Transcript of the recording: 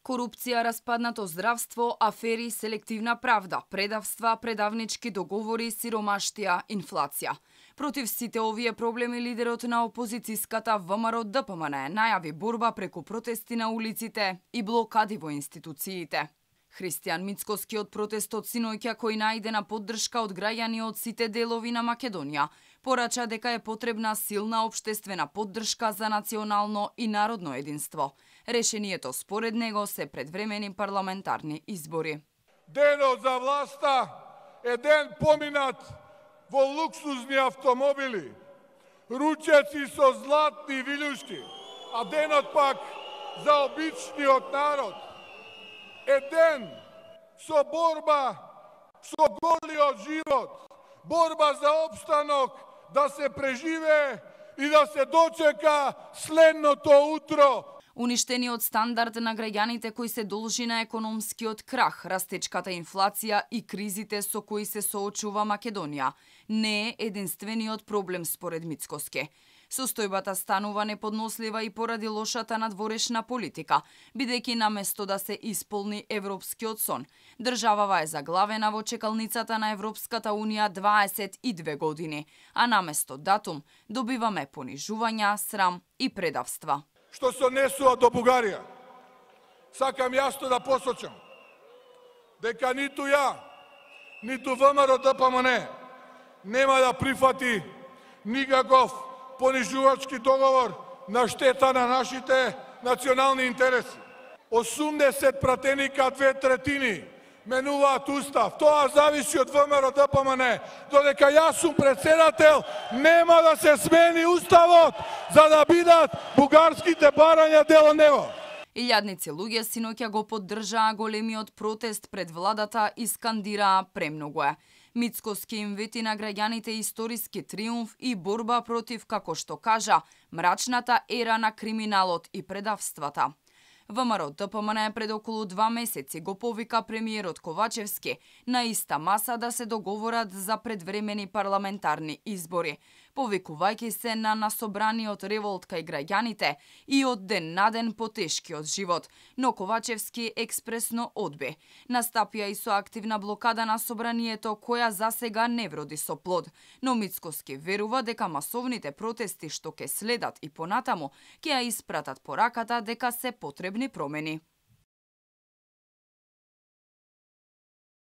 Корупција, распаднато здравство, афери, селективна правда, предавства, предавнички договори, сиромаштија, инфлација. Против сите овие проблеми лидерот на опозицијската ВМРО-ДПМН најави борба преку протести на улиците и блокади во институциите. Христијан Мицкоски од протестот синоќа, кој најдена поддршка од граѓани од сите делови на Македонија, порача дека е потребна силна општествена поддршка за национално и народно единство. Решението според него се предвремени парламентарни избори. Денот за власта е ден поминат во луксузни автомобили, ручеци со златни вилјушки, а денот пак за обичниот народ е ден со борба со голиот живот, борба за опстанок, да се преживее и да се дочека следното утро. Уништениот стандард на граѓаните кои се должи на економскиот крах, растечката инфлација и кризите со кои се соочува Македонија не е единствениот проблем според Мицкоски. Состојбата станува неподнослива и поради лошата надворешна политика, бидејќи наместо да се исполни европскиот сон, државава е заглавена во чекалницата на Европската Унија 22 години, а наместо датум добиваме понижувања, срам и предавства. Што се однесува до Бугарија, сакам јасно да посочам дека ниту ја, ниту ВМРО-ДПМН нема да прифати никаков понижувачки договор на штета на нашите национални интереси. 80 пратеника, 2/3 менуваат устав. Тоа зависи од ВМРО-ДПМН. Додека јас сум председател, нема да се смени уставот за да бидат бугарските барања дел од него. Илјадници луѓе синоќа го поддржаа големиот протест пред владата и скандираа премногу е. Мицкоски им вети на граѓаните историски триумф и борба против, како што кажа, мрачната ера на криминалот и предавствата. ВМРО-ДПМН пред околу 2 месеци го повика премиерот Ковачевски на иста маса да се договорат за предвремени парламентарни избори, повикувајќи се на насобраниот револт кај граѓаните и од ден на ден потешкиот живот, но Ковачевски експресно одби. Настапија и со активна блокада на собранието која засега не вроди со плод, но Мицкоски верува дека масовните протести што ќе следат и понатаму ќе ја испратат пораката дека се потребни промени.